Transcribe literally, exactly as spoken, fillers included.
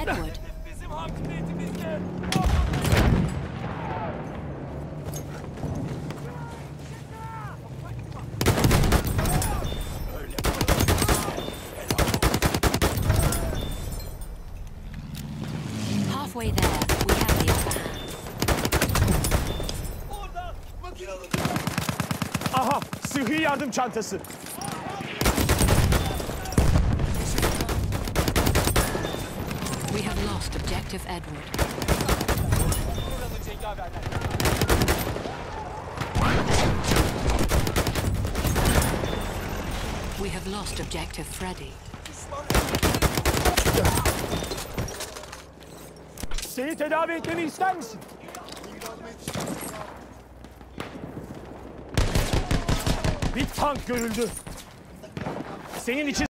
Edward. Bizim hakimiyetimizde. Halfway there, we have the upper hand. Orada makinalı. Aha, sıhhi yardım çantası. We have lost objective Edward. Buralı cengaverler. We have lost objective Freddy. Seni tedavi etmemi ister misin? Bir tank görüldü. Senin için